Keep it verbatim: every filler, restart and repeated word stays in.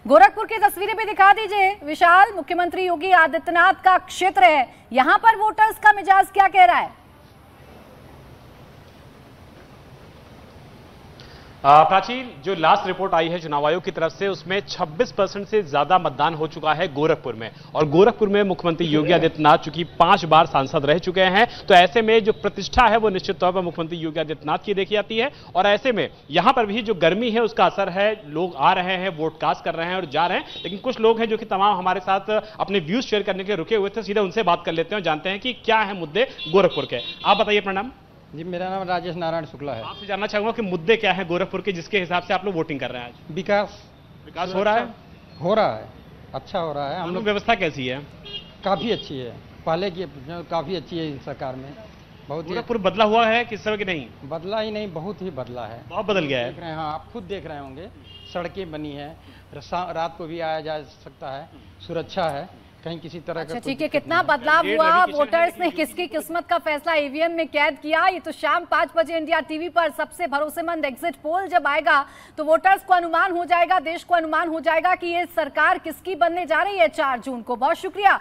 गोरखपुर की तस्वीरें भी दिखा दीजिए विशाल। मुख्यमंत्री योगी आदित्यनाथ का क्षेत्र है, यहां पर वोटर्स का मिजाज क्या कह रहा है? प्राची, जो लास्ट रिपोर्ट आई है चुनाव आयोग की तरफ से उसमें छब्बीस परसेंट से ज्यादा मतदान हो चुका है गोरखपुर में। और गोरखपुर में मुख्यमंत्री योगी आदित्यनाथ चूंकि पांच बार सांसद रह चुके हैं, तो ऐसे में जो प्रतिष्ठा है वो निश्चित तौर पर मुख्यमंत्री योगी आदित्यनाथ की देखी जाती है। और ऐसे में यहां पर भी जो गर्मी है उसका असर है, लोग आ रहे हैं, वोट कास्ट कर रहे हैं और जा रहे हैं। लेकिन कुछ लोग हैं जो कि तमाम हमारे साथ अपने व्यूज शेयर करने के रुके हुए थे, सीधे उनसे बात कर लेते हैं और जानते हैं कि क्या है मुद्दे गोरखपुर के। आप बताइए। प्रणाम जी, मेरा नाम राजेश नारायण शुक्ला है। आपसे जानना चाहूंगा कि मुद्दे क्या है गोरखपुर के जिसके हिसाब से आप लोग वोटिंग कर रहे हैं आज? विकास विकास हो रहा है हो रहा है अच्छा हो रहा है। हम लोग व्यवस्था कैसी है? काफी अच्छी है, पहले की काफी अच्छी है सरकार में। बहुत गोरखपुर बदला हुआ है किस समय की? नहीं बदला ही नहीं, बहुत ही बदला है, बहुत बदल गया है। देख रहे हैं, हाँ आप खुद देख रहे होंगे, सड़कें बनी है, रात को भी आया जा सकता है, सुरक्षा है, कहीं किसी तरह अच्छा, का ठीक है। कितना बदलाव हुआ, वोटर्स ने किसकी किस्मत का फैसला ईवीएम में कैद किया, ये तो शाम पांच बजे इंडिया टीवी पर सबसे भरोसेमंद एग्जिट पोल जब आएगा तो वोटर्स को अनुमान हो जाएगा, देश को अनुमान हो जाएगा कि ये सरकार किसकी बनने जा रही है चार जून को। बहुत शुक्रिया